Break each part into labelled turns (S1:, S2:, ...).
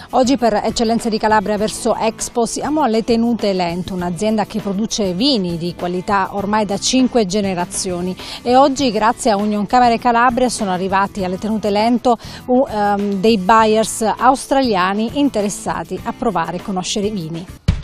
S1: Oggi per Eccellenze di Calabria verso Expo siamo alle Tenute Lento, un'azienda che produce vini di qualità ormai da 5 generazioni e oggi grazie a Union Camere Calabria sono arrivati alle Tenute Lento dei buyers australiani interessati a provare e conoscere i vini.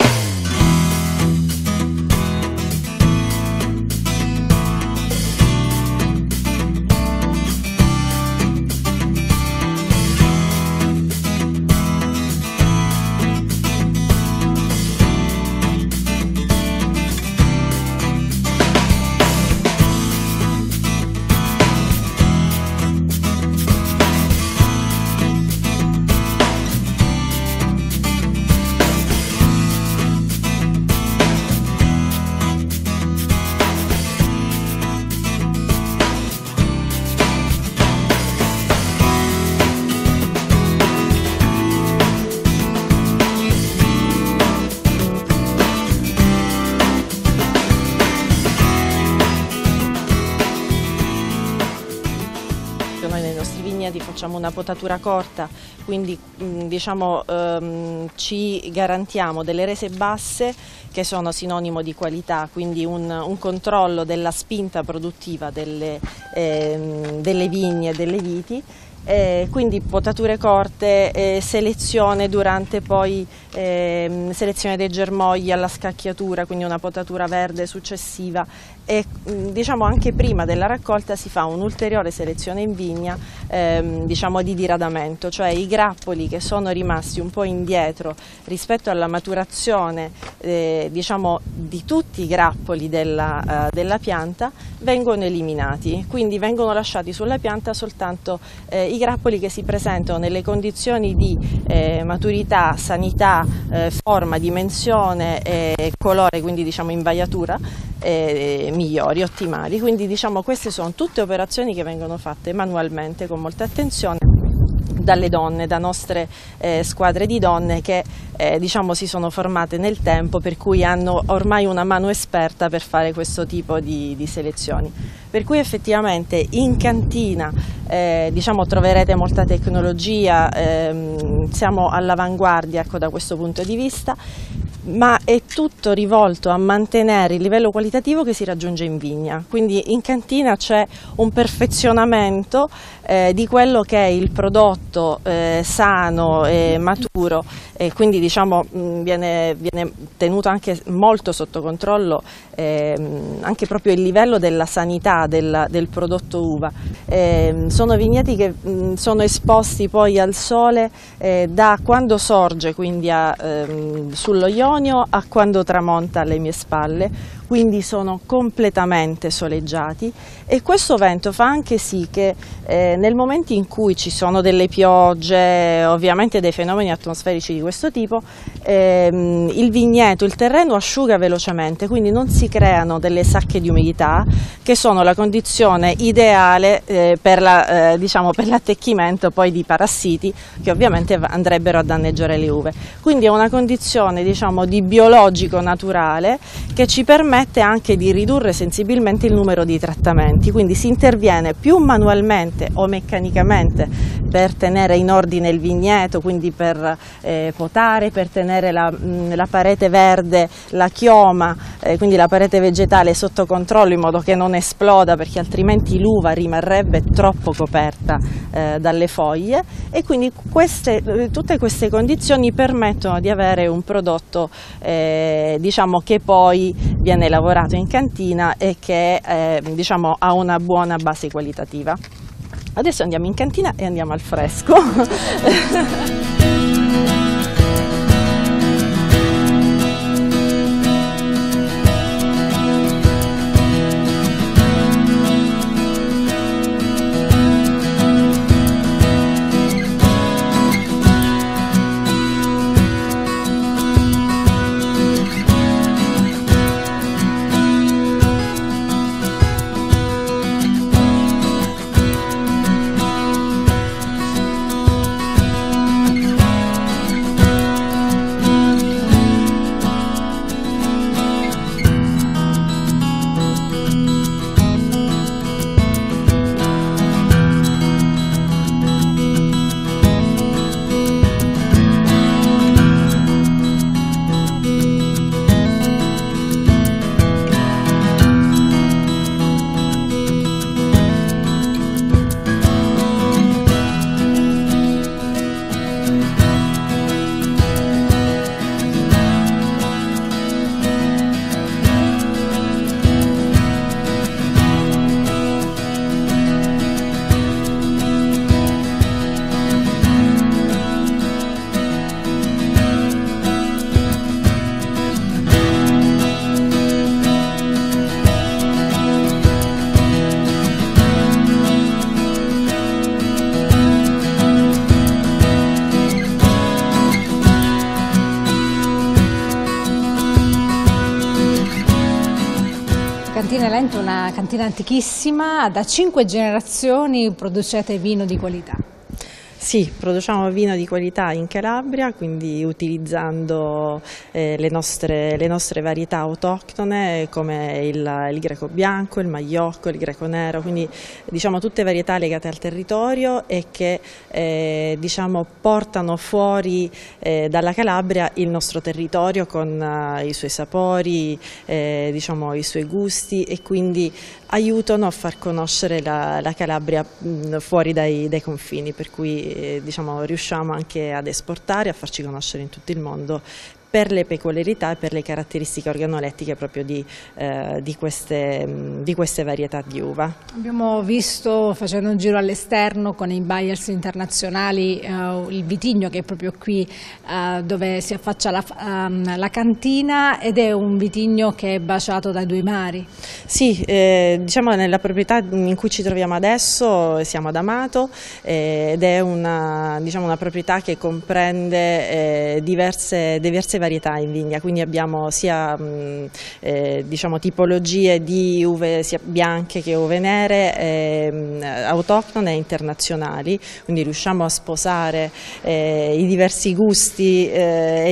S2: Noi nei nostri vigneti facciamo una potatura corta, quindi ci garantiamo delle rese basse che sono sinonimo di qualità, quindi un controllo della spinta produttiva delle vigne e delle viti. Quindi potature corte, selezione durante poi selezione dei germogli alla scacchiatura, quindi una potatura verde successiva e anche prima della raccolta si fa un'ulteriore selezione in vigna di diradamento, cioè i grappoli che sono rimasti un po' indietro rispetto alla maturazione di tutti i grappoli della pianta vengono eliminati, quindi vengono lasciati sulla pianta soltanto i grappoli che si presentano nelle condizioni di maturità, sanità, forma, dimensione e colore, quindi invaiatura migliori, ottimali. Quindi queste sono tutte operazioni che vengono fatte manualmente con molta attenzione dalle donne, da nostre squadre di donne che si sono formate nel tempo, per cui hanno ormai una mano esperta per fare questo tipo di selezioni. Per cui effettivamente in cantina troverete molta tecnologia, siamo all'avanguardia da questo punto di vista, ma è tutto rivolto a mantenere il livello qualitativo che si raggiunge in vigna. Quindi in cantina c'è un perfezionamento di quello che è il prodotto sano e maturo, e quindi viene tenuto anche molto sotto controllo anche proprio il livello della sanità del prodotto uva. Sono vigneti che sono esposti poi al sole da quando sorge, quindi sullo Ionio, a quando tramonta alle mie spalle, quindi sono completamente soleggiati, e questo vento fa anche sì che nel momento in cui ci sono delle piogge, ovviamente dei fenomeni atmosferici di questo tipo, il vigneto, il terreno asciuga velocemente, quindi non si creano delle sacche di umidità che sono la condizione ideale per l'attecchimento poi di parassiti che ovviamente andrebbero a danneggiare le uve. Quindi è una condizione di biologico naturale che ci permette anche di ridurre sensibilmente il numero di trattamenti, quindi si interviene più manualmente o meccanicamente per tenere in ordine il vigneto, quindi per potare, per tenere la parete verde, la chioma, quindi la parete vegetale sotto controllo in modo che non esploda, perché altrimenti l'uva rimarrebbe troppo coperta dalle foglie, e quindi tutte queste condizioni permettono di avere un prodotto che poi viene lavorato in cantina e che ha una buona base qualitativa. Adesso andiamo in cantina e andiamo al fresco.
S1: Lento è una cantina antichissima, da 5 generazioni producete vino di qualità.
S2: Sì, produciamo vino di qualità in Calabria, quindi utilizzando le nostre varietà autoctone come il greco bianco, il maiocco, il greco nero, quindi diciamo tutte varietà legate al territorio e che diciamo portano fuori dalla Calabria il nostro territorio con i suoi sapori, diciamo i suoi gusti, e quindi aiutano a far conoscere la Calabria fuori dai confini, per cui diciamo, riusciamo anche ad esportare, a farci conoscere in tutto il mondo per le peculiarità e per le caratteristiche organolettiche proprio di queste varietà di uva. Abbiamo visto, facendo un giro all'esterno con i buyers internazionali, il vitigno che è proprio qui dove si affaccia la cantina, ed è un vitigno che è baciato dai due mari. Sì, diciamo nella proprietà in cui ci troviamo adesso siamo ad Amato ed è una proprietà che comprende diverse varietà in vigna, quindi abbiamo sia diciamo, tipologie di uve sia bianche che uve nere, autoctone e internazionali, quindi riusciamo a sposare i diversi gusti e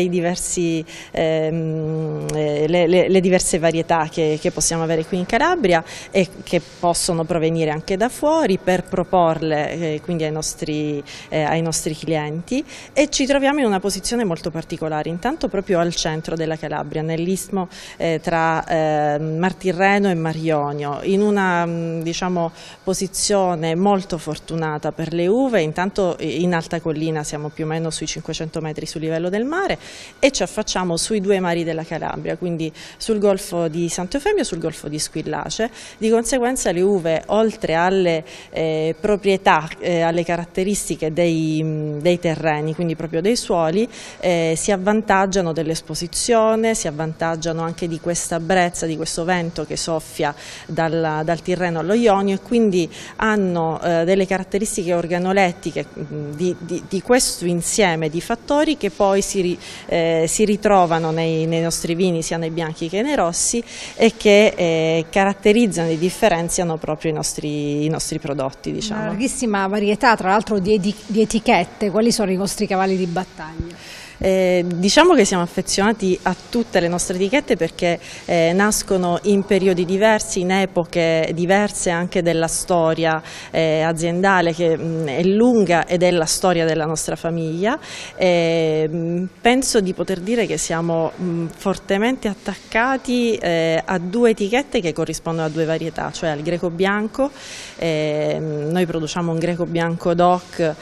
S2: le diverse varietà che possiamo avere qui in Calabria e che possono provenire anche da fuori, per proporle quindi ai nostri clienti, e ci troviamo in una posizione molto particolare, intanto proprio al centro della Calabria, nell'istmo tra Martirreno e Mar Ionio, in una diciamo, posizione molto fortunata per le uve. Intanto in alta collina, siamo più o meno sui 500 metri sul livello del mare e ci affacciamo sui due mari della Calabria, quindi sul golfo di Santo Eufemio e sul golfo di Squillace. Di conseguenza le uve, oltre alle proprietà, alle caratteristiche dei terreni, quindi proprio dei suoli, si avvantaggiano dell'esposizione, si avvantaggiano anche di questa brezza, di questo vento che soffia dal Tirreno allo Ionio, e quindi hanno delle caratteristiche organolettiche di questo insieme di fattori che poi si ritrovano nei nostri vini, sia nei bianchi che nei rossi, e che caratterizzano e differenziano proprio i nostri prodotti. Diciamo. Una larghissima varietà, tra l'altro, di etichette. Quali sono i vostri cavalli di battaglia? Diciamo che siamo affezionati a tutte le nostre etichette perché nascono in periodi diversi, in epoche diverse anche della storia aziendale, che è lunga ed è la storia della nostra famiglia. Penso di poter dire che siamo fortemente attaccati a due etichette che corrispondono a due varietà, cioè al greco bianco. Noi produciamo un greco bianco DOC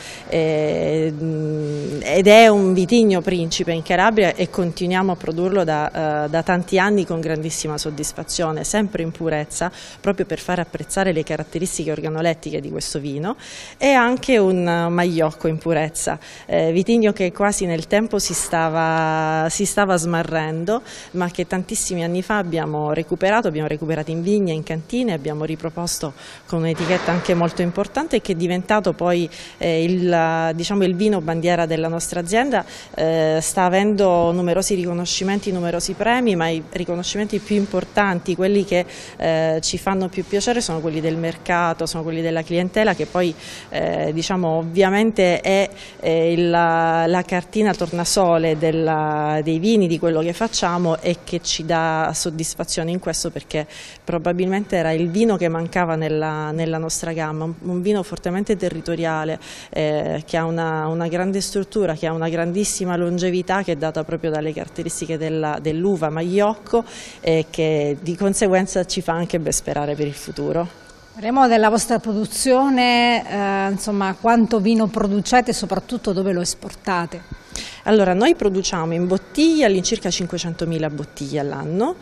S2: ed è un vitigno principe in Calabria e continuiamo a produrlo da tanti anni con grandissima soddisfazione, sempre in purezza, proprio per far apprezzare le caratteristiche organolettiche di questo vino, e anche un maiocco in purezza, vitigno che quasi nel tempo si stava smarrendo, ma che tantissimi anni fa abbiamo recuperato in vigne, in cantine, abbiamo riproposto con un'etichetta anche molto importante, e che è diventato poi il vino bandiera della nostra azienda. Sta avendo numerosi riconoscimenti, numerosi premi, ma i riconoscimenti più importanti, quelli che ci fanno più piacere, sono quelli del mercato, sono quelli della clientela, che poi diciamo ovviamente è la cartina tornasole dei vini, di quello che facciamo, e che ci dà soddisfazione in questo, perché probabilmente era il vino che mancava nella nostra gamma, un vino fortemente territoriale, che ha una grande struttura, che ha una grandissima longevità, che è data proprio dalle caratteristiche dell'uva maiocco, e che di conseguenza ci fa anche ben sperare per il futuro. Parliamo della vostra produzione, insomma, quanto vino producete e soprattutto dove lo esportate? Allora, noi produciamo in bottiglie all'incirca 500.000 bottiglie all'anno,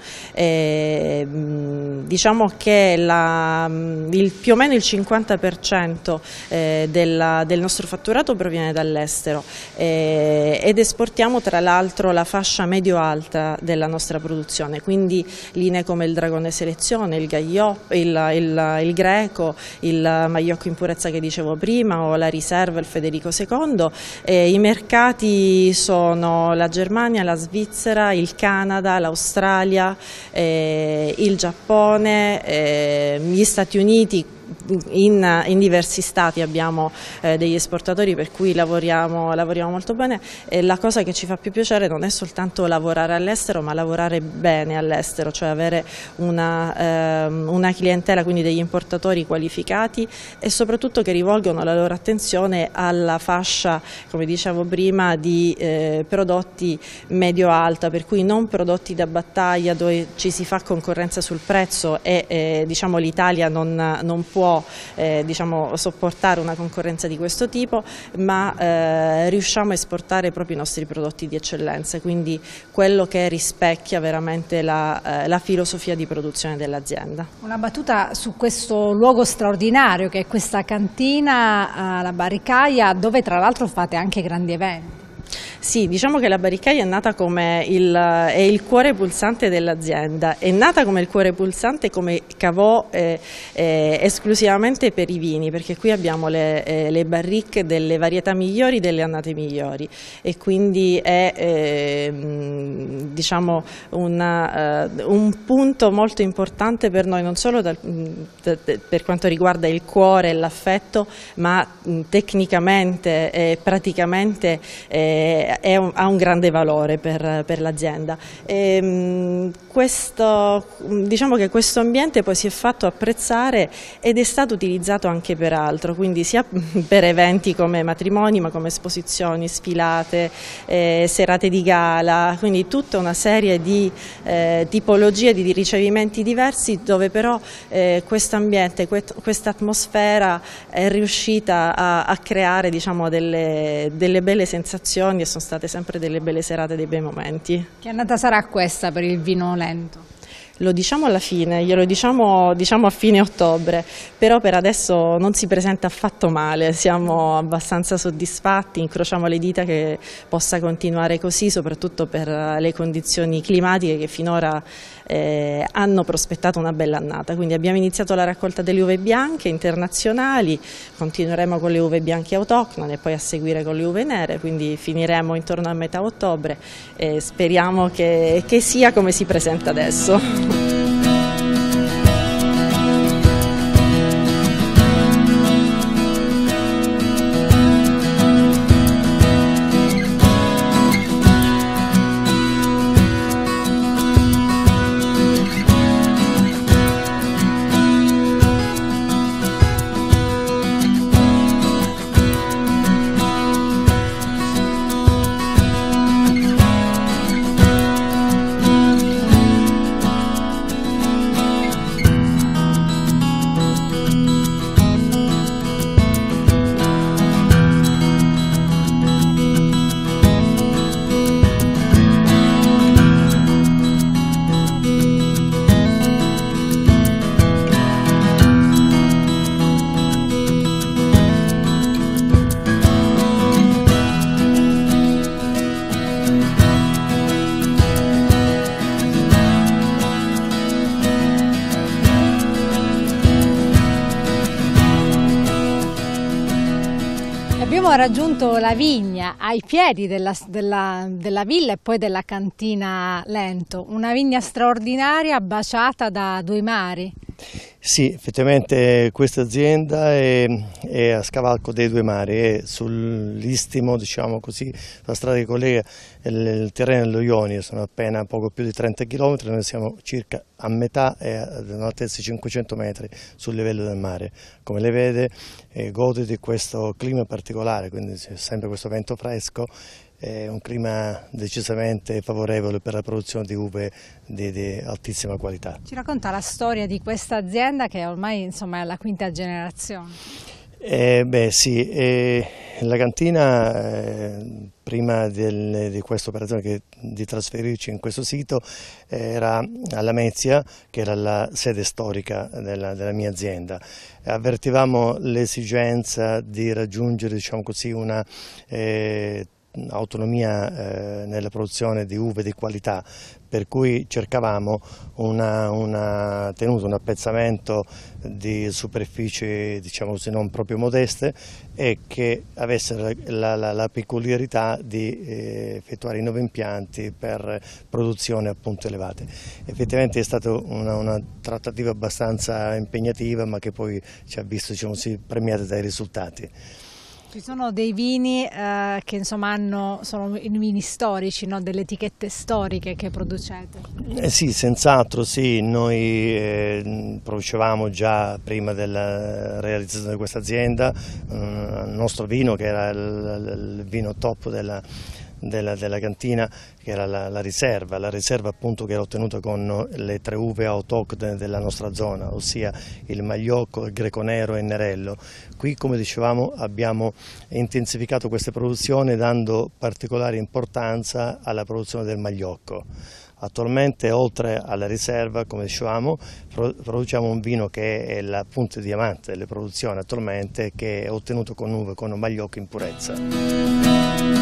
S2: diciamo che più o meno il 50% del nostro fatturato proviene dall'estero, ed esportiamo tra l'altro la fascia medio-alta della nostra produzione, quindi linee come il Dragone Selezione, il Gaiop, il Greco, il Maiocco in purezza che dicevo prima, o la Riserva, il Federico II. I mercati produttori sono la Germania, la Svizzera, il Canada, l'Australia, il Giappone, gli Stati Uniti. In diversi stati abbiamo degli esportatori, per cui lavoriamo molto bene, e la cosa che ci fa più piacere non è soltanto lavorare all'estero, ma lavorare bene all'estero, cioè avere una clientela, quindi degli importatori qualificati e soprattutto che rivolgono la loro attenzione alla fascia, come dicevo prima, di prodotti medio-alta, per cui non prodotti da battaglia dove ci si fa concorrenza sul prezzo e diciamo, l'Italia non può diciamo, sopportare una concorrenza di questo tipo, ma riusciamo a esportare proprio i nostri prodotti di eccellenza, quindi quello che rispecchia veramente la filosofia di produzione dell'azienda.
S1: Una battuta su questo luogo straordinario che è questa cantina, la Barricaia, dove tra l'altro fate anche grandi eventi.
S2: Sì, diciamo che la Barricaia è nata come il cuore pulsante dell'azienda, è nata come il cuore pulsante, come cavò esclusivamente per i vini, perché qui abbiamo le barricche delle varietà migliori, delle annate migliori, e quindi è diciamo un punto molto importante per noi, non solo per quanto riguarda il cuore e l'affetto, ma tecnicamente e praticamente ha un grande valore per l'azienda. Diciamo che questo ambiente poi si è fatto apprezzare ed è stato utilizzato anche per altro, quindi sia per eventi come matrimoni, ma come esposizioni, sfilate, serate di gala, quindi tutta una serie di tipologie di ricevimenti diversi, dove però questo ambiente, questa atmosfera è riuscita a creare, diciamo, delle belle sensazioni, e sono state sempre delle belle serate, dei bei momenti.
S1: Che annata sarà questa per il vino lento?
S2: Lo diciamo alla fine, glielo diciamo a fine ottobre, però per adesso non si presenta affatto male, siamo abbastanza soddisfatti, incrociamo le dita che possa continuare così, soprattutto per le condizioni climatiche che finora hanno prospettato una bella annata. Quindi abbiamo iniziato la raccolta delle uve bianche internazionali, continueremo con le uve bianche autoctone e poi a seguire con le uve nere, quindi finiremo intorno a metà ottobre e speriamo che sia come si presenta adesso.
S1: Abbiamo raggiunto la vigna ai piedi della villa e poi della cantina Lento, una vigna straordinaria baciata da due mari.
S3: Sì, effettivamente questa azienda è a scavalco dei due mari, è sull'istimo, diciamo così, la strada che collega il Tirreno e lo Ionio, sono appena poco più di 30 km, noi siamo circa a metà e ad un'altezza di 500 metri sul livello del mare. Come le vede, gode di questo clima particolare, quindi c'è sempre questo vento fresco. È un clima decisamente favorevole per la produzione di uve di altissima qualità.
S1: Ci racconta la storia di questa azienda che ormai insomma, è alla quinta generazione.
S3: La cantina prima di questa operazione di trasferirci in questo sito era a Lamezia, che era la sede storica della mia azienda. Avvertivamo l'esigenza di raggiungere, diciamo così, una autonomia nella produzione di uve di qualità, per cui cercavamo una tenuta, un appezzamento di superfici, diciamo così, non proprio modeste e che avesse la peculiarità di effettuare i nuovi impianti per produzioni appunto elevate. Effettivamente è stata una trattativa abbastanza impegnativa, ma che poi ci ha visto, diciamo così, premiata dai risultati.
S1: Ci sono dei vini che insomma sono i vini storici, no? Delle etichette storiche che producete?
S3: Sì, senz'altro sì, noi producevamo già prima della realizzazione di questa azienda il nostro vino, che era il vino top della cantina, che era la riserva appunto, che era ottenuta con le 3 uve autoctone della nostra zona, ossia il Magliocco, il Greco Nero e il Nerello. Qui, come dicevamo, abbiamo intensificato queste produzioni dando particolare importanza alla produzione del Magliocco. Attualmente, oltre alla riserva, come dicevamo, produciamo un vino che è la punta di diamante delle produzioni attualmente, che è ottenuto con uve con un Magliocco in purezza.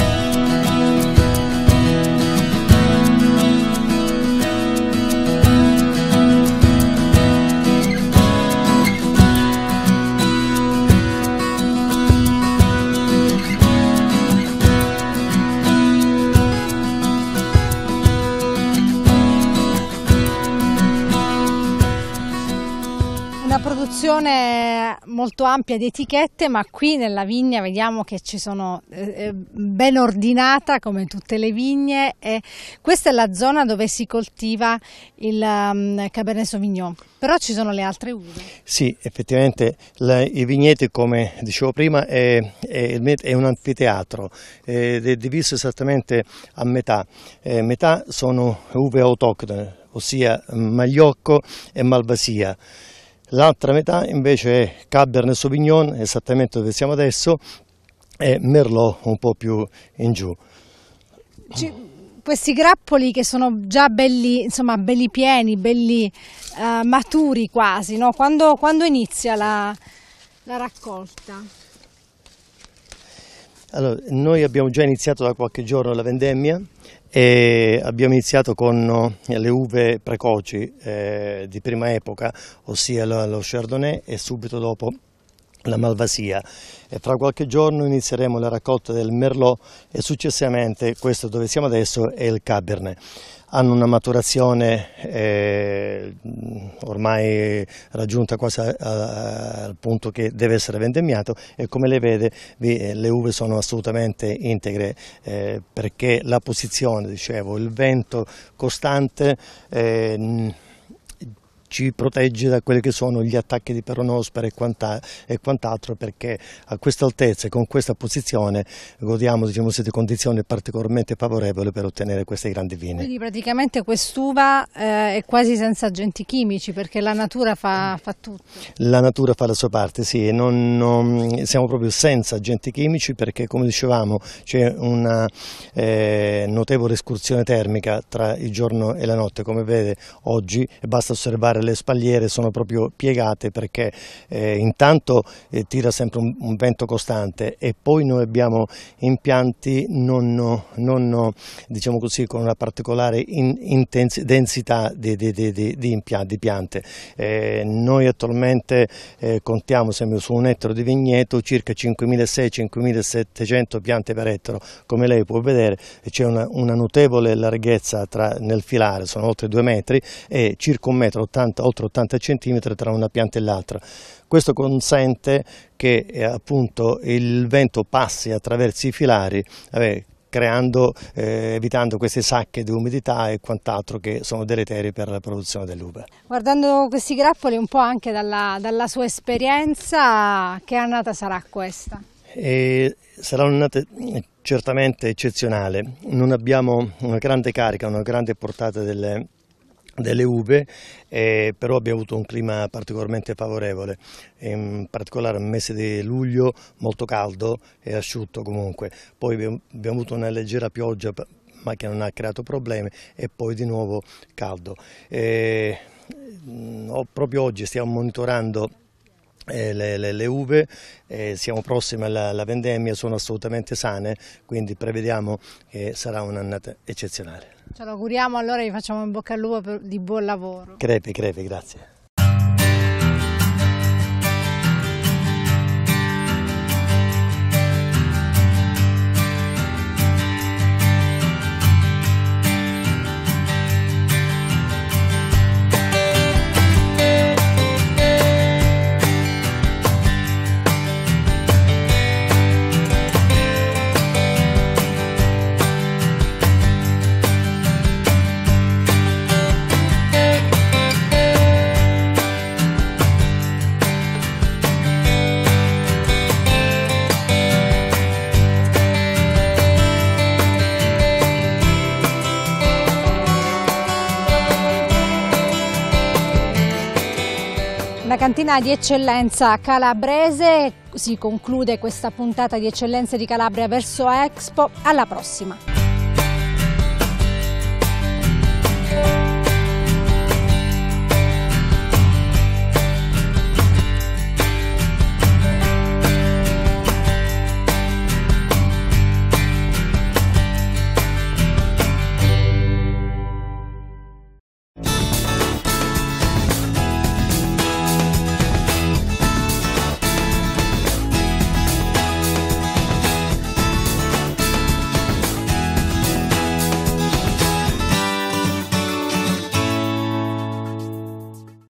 S1: Una produzione molto ampia di etichette, ma qui nella vigna vediamo che ci sono ben ordinata come tutte le vigne, e questa è la zona dove si coltiva il Cabernet Sauvignon, però ci sono le altre uve.
S3: Sì, effettivamente i vigneti, come dicevo prima, è un anfiteatro, è diviso esattamente a metà. Metà sono uve autoctone, ossia Magliocco e Malvasia. L'altra metà invece è Cabernet Sauvignon, esattamente dove siamo adesso, e Merlot un po' più in giù.
S1: Questi grappoli che sono già belli, insomma, belli pieni, belli maturi quasi, no? Quando inizia la raccolta?
S3: Allora, noi abbiamo già iniziato da qualche giorno la vendemmia e abbiamo iniziato con le uve precoci di prima epoca, ossia lo Chardonnay, e subito dopo la Malvasia, e fra qualche giorno inizieremo la raccolta del Merlot e successivamente questo dove siamo adesso è il Cabernet. Hanno una maturazione ormai raggiunta quasi al punto che deve essere vendemmiato, e come lei vede le uve sono assolutamente integre, perché la posizione, dicevo, il vento costante ci protegge da quelli che sono gli attacchi di peronospora e quant'altro, perché a questa altezza e con questa posizione godiamo, diciamo, di condizioni particolarmente favorevoli per ottenere questi grandi vini.
S1: Quindi praticamente quest'uva è quasi senza agenti chimici, perché la natura fa tutto.
S3: La natura fa la sua parte, sì, siamo proprio senza agenti chimici, perché come dicevamo c'è una notevole escursione termica tra il giorno e la notte, come vede oggi, e basta osservare le spalliere, sono proprio piegate, perché intanto tira sempre un vento costante, e poi noi abbiamo impianti non diciamo così, con una particolare densità di piante. Noi attualmente contiamo sempre su un ettaro di vigneto circa 5.600-5.700 piante per ettaro. Come lei può vedere c'è una notevole larghezza nel filare, sono oltre 2 metri e circa 1 metro, oltre 80 centimetri tra una pianta e l'altra. Questo consente che appunto il vento passi attraverso i filari, evitando queste sacche di umidità e quant'altro che sono deleteri per la produzione dell'uva.
S1: Guardando questi grappoli un po' anche dalla sua esperienza, che annata sarà questa?
S3: Sarà un'annata certamente eccezionale. Non abbiamo una grande carica, una grande portata delle uve, però abbiamo avuto un clima particolarmente favorevole, in particolare nel mese di luglio molto caldo e asciutto comunque, poi abbiamo avuto una leggera pioggia ma che non ha creato problemi, e poi di nuovo caldo. Proprio oggi stiamo monitorando le uve, siamo prossimi alla vendemmia, sono assolutamente sane, quindi prevediamo che sarà un'annata eccezionale.
S1: Ce lo auguriamo, allora, vi facciamo in bocca al lupo di buon lavoro.
S3: Crepi, grazie.
S1: La cantina di eccellenza calabrese si conclude questa puntata di Eccellenze di Calabria verso Expo. Alla prossima!